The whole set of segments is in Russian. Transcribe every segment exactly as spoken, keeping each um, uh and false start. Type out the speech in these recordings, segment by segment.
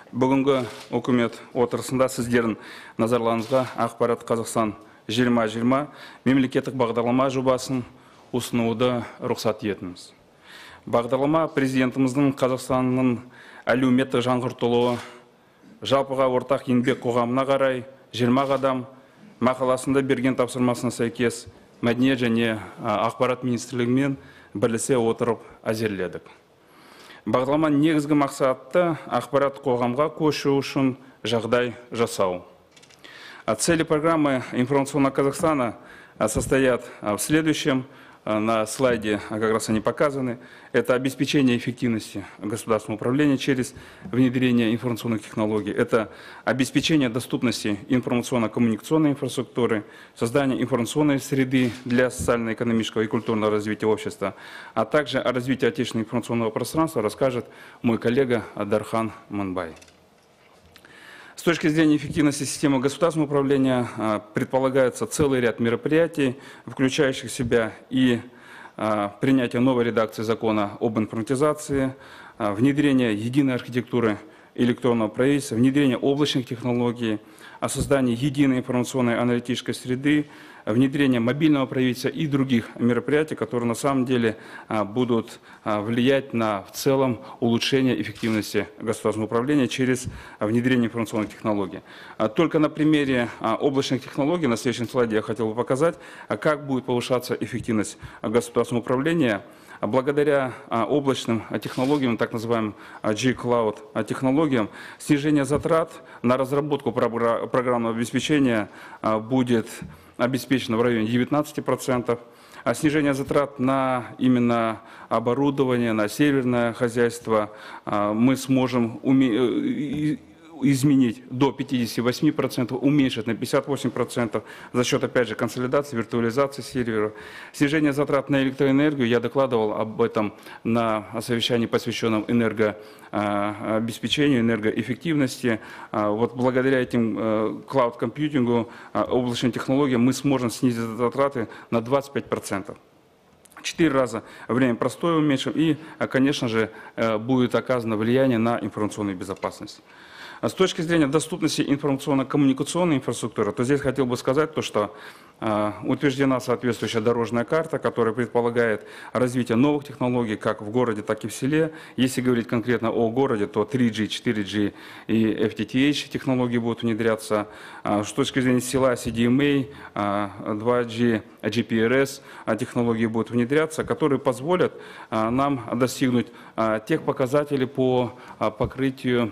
Бүгінгі үкімет отырысында сіздердің назарларыңызға Ақпарат Қазақстан жиырма жиырма мемлекеттік бағдарлама жобасын ұсынуды рұқсат етіңіз. Бағдарлама президентіміздің Қазақстанның әлеуметтік жаңғыртылуы, жалпыға ортақ еңбек қоғамына қарай жиырма қадам мақаласында берген тапсырмасына сәйкес Мәдениет және Ақпарат министрлігімен бірлесе отырып әзірледік. Бағдарлама негізгі мақсаты ақпарат қоғамға көшу үшін жағдай жасау. Цели программы информационного Казахстана состоят в следующем. На слайде как раз они показаны. Это обеспечение эффективности государственного управления через внедрение информационных технологий. Это обеспечение доступности информационно-коммуникационной инфраструктуры, создание информационной среды для социально-экономического и культурного развития общества, а также о развитии отечественного информационного пространства расскажет мой коллега Дархан Манбай. С точки зрения эффективности системы государственного управления предполагается целый ряд мероприятий, включающих в себя и принятие новой редакции закона об информатизации, внедрение единой архитектуры электронного правительства, внедрение облачных технологий, о создании единой информационной аналитической среды, внедрение мобильного правительства и других мероприятий, которые на самом деле будут влиять на в целом улучшение эффективности государственного управления через внедрение информационных технологий. Только на примере облачных технологий на следующем слайде я хотел бы показать, как будет повышаться эффективность государственного управления. Благодаря облачным технологиям, так называемым G-Cloud технологиям, снижение затрат на разработку программного обеспечения будет обеспечено в районе девятнадцати процентов, а снижение затрат на именно оборудование, на серверное хозяйство мы сможем изменить до пятидесяти восьми процентов, уменьшить на пятьдесят восемь процентов за счет, опять же, консолидации, виртуализации серверов. Снижение затрат на электроэнергию, я докладывал об этом на совещании, посвященном энергообеспечению, энергоэффективности. Вот благодаря этим клауд-компьютингу, облачным технологиям мы сможем снизить затраты на двадцать пять процентов. Четыре раза время простоя уменьшим и, конечно же, будет оказано влияние на информационную безопасность. С точки зрения доступности информационно-коммуникационной инфраструктуры, то здесь хотел бы сказать то, что э, утверждена соответствующая дорожная карта, которая предполагает развитие новых технологий как в городе, так и в селе. Если говорить конкретно о городе, то три джи, четыре джи и эф ти ти эйч технологии будут внедряться. Э, с точки зрения села си ди эм эй, э, два джи, джи пи ар эс технологии будут внедряться, которые позволят э, нам достигнуть э, тех показателей по э, покрытию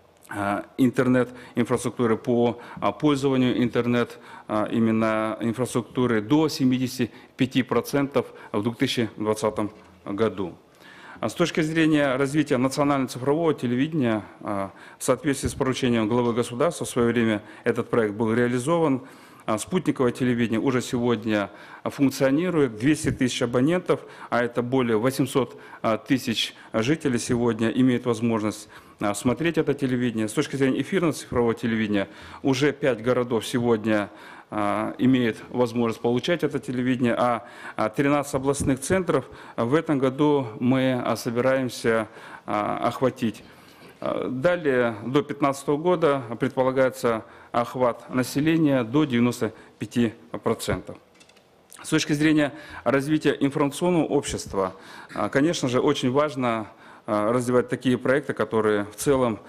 интернет-инфраструктуры, по пользованию интернет именно инфраструктуры до семидесяти пяти процентов в две тысячи двадцатом году. С точки зрения развития национального цифрового телевидения, в соответствии с поручением главы государства, в свое время этот проект был реализован. Спутниковое телевидение уже сегодня функционирует, двести тысяч абонентов, а это более восьмисот тысяч жителей сегодня имеют возможность смотреть это телевидение. С точки зрения эфирного цифрового телевидения, уже пять городов сегодня а, имеют возможность получать это телевидение, а тринадцать областных центров в этом году мы а, собираемся а, охватить. Далее, до две тысячи пятнадцатого года предполагается охват населения до девяноста пяти процентов. С точки зрения развития информационного общества, конечно же, очень важно развивать такие проекты, которые в целом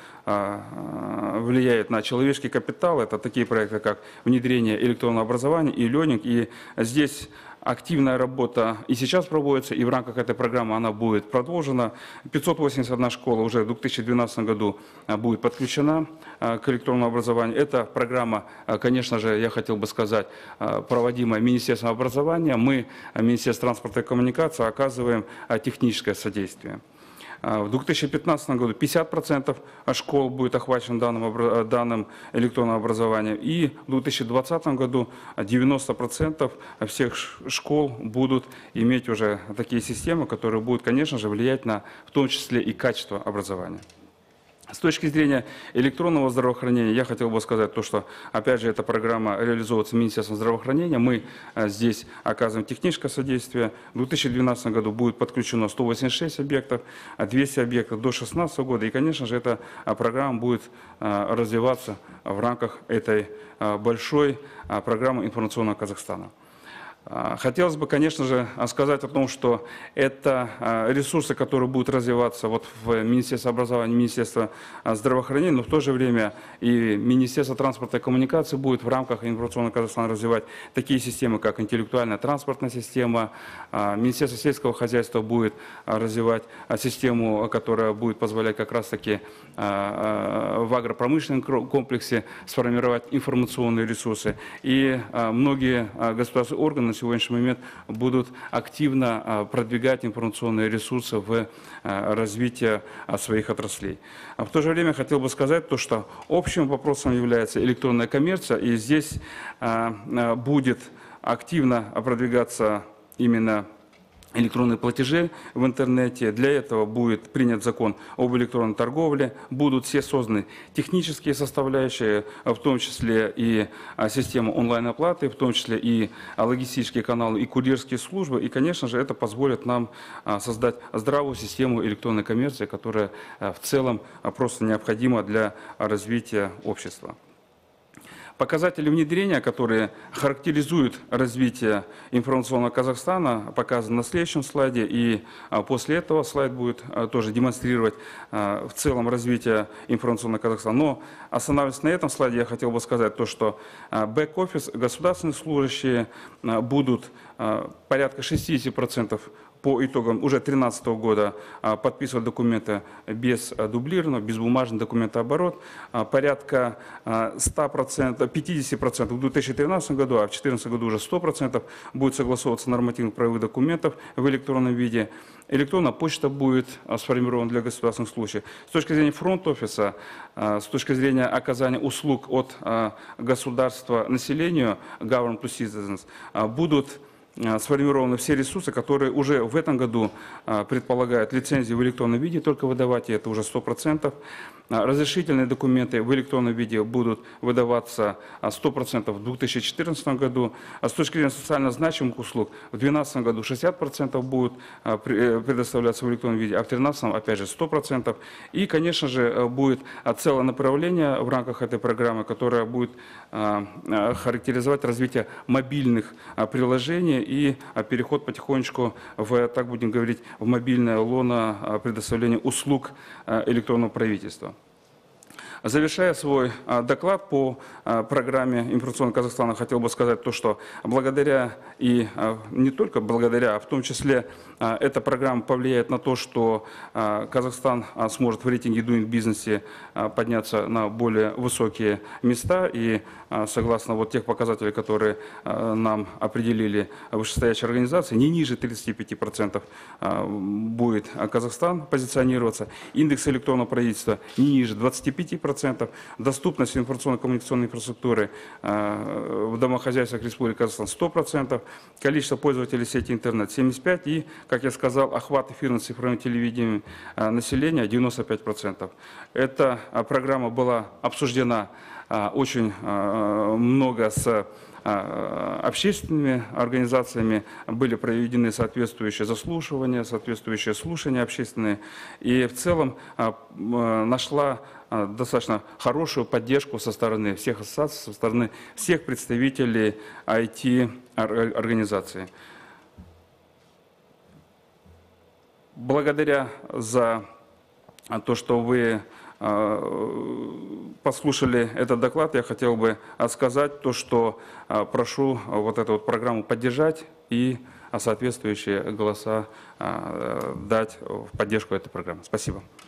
влияют на человеческий капитал. Это такие проекты, как внедрение электронного образования и ленинг. И здесь активная работа и сейчас проводится, и в рамках этой программы она будет продолжена. пятьсот восемьдесят одна школа уже в две тысячи двенадцатом году будет подключена к электронному образованию. Эта программа, конечно же, я хотел бы сказать, проводимая Министерством образования. Мы, Министерство транспорта и коммуникации, оказываем техническое содействие. В две тысячи пятнадцатом году пятьдесят процентов школ будет охвачено данным, данным электронным образованием. И в две тысячи двадцатом году девяносто процентов всех школ будут иметь уже такие системы, которые будут, конечно же, влиять на, в том числе, и качество образования. С точки зрения электронного здравоохранения, я хотел бы сказать то, что, опять же, эта программа реализуется Министерством здравоохранения. Мы здесь оказываем техническое содействие. В две тысячи двенадцатом году будет подключено сто восемьдесят шесть объектов, двести объектов до две тысячи шестнадцатого года. И, конечно же, эта программа будет развиваться в рамках этой большой программы информационного Казахстана. Хотелось бы, конечно же, сказать о том, что это ресурсы, которые будут развиваться вот в Министерстве образования, Министерстве здравоохранения, но в то же время и Министерство транспорта и коммуникации будет в рамках информационного Казахстана развивать такие системы, как интеллектуальная транспортная система. Министерство сельского хозяйства будет развивать систему, которая будет позволять как раз-таки в агропромышленном комплексе сформировать информационные ресурсы. И многие государственные органы на сегодняшний момент будут активно продвигать информационные ресурсы в развитие своих отраслей. В то же время хотел бы сказать то, что общим вопросом является электронная коммерция, и здесь будет активно продвигаться именно электронные платежи в интернете. Для этого будет принят закон об электронной торговле. Будут все созданы технические составляющие, в том числе и система онлайн-оплаты, в том числе и логистические каналы, и курьерские службы. И, конечно же, это позволит нам создать здравую систему электронной коммерции, которая в целом просто необходима для развития общества. Показатели внедрения, которые характеризуют развитие информационного Казахстана, показаны на следующем слайде. И после этого слайд будет тоже демонстрировать в целом развитие информационного Казахстана. Но останавливаясь на этом слайде, я хотел бы сказать то, что бэк-офис, государственные служащие будут порядка шестидесяти процентов по итогам уже две тысячи тринадцатого года подписывать документы без дублированного, без бумажный документооборот. Порядка ста процентов, пятидесяти процентов в две тысячи тринадцатом году, а в две тысячи четырнадцатом году уже сто процентов будет согласовываться нормативных правовых документов в электронном виде. Электронная почта будет сформирована для государственных служащих. С точки зрения фронт-офиса, с точки зрения оказания услуг от государства населению, government to citizens, будут сформированы все ресурсы, которые уже в этом году предполагают лицензии в электронном виде, только выдавать, и это уже сто процентов. Разрешительные документы в электронном виде будут выдаваться сто процентов в две тысячи четырнадцатом году. С точки зрения социально значимых услуг, в две тысячи двенадцатом году шестьдесят процентов будут предоставляться в электронном виде, а в две тысячи тринадцатом опять же сто процентов. И, конечно же, будет целое направление в рамках этой программы, которое будет характеризовать развитие мобильных приложений и переход потихонечку в, так будем говорить, в мобильное лоно предоставления услуг электронного правительства. Завершая свой доклад по программе информационного Казахстана, хотел бы сказать то, что благодаря и не только благодаря, а в том числе эта программа повлияет на то, что Казахстан сможет в рейтинге Doing Business подняться на более высокие места. И согласно вот тех показателей, которые нам определили вышестоящие организации, не ниже тридцати пяти процентов будет Казахстан позиционироваться. Индекс электронного правительства не ниже двадцати пяти процентов. Доступность информационно-коммуникационной инфраструктуры в домохозяйствах Республики Казахстан сто процентов. Количество пользователей сети интернет семьдесят пять процентов. И, как я сказал, охват эфирного цифрового телевидения населения девяносто пять процентов. Эта программа была обсуждена очень много с общественными организациями, были проведены соответствующие заслушивания, соответствующие слушания общественные. И в целом нашла достаточно хорошую поддержку со стороны всех ассоциаций, со стороны всех представителей ай ти-организаций. Благодаря за то, что вы послушали этот доклад, я хотел бы сказать то, что прошу вот эту вот программу поддержать и соответствующие голоса дать в поддержку этой программы. Спасибо.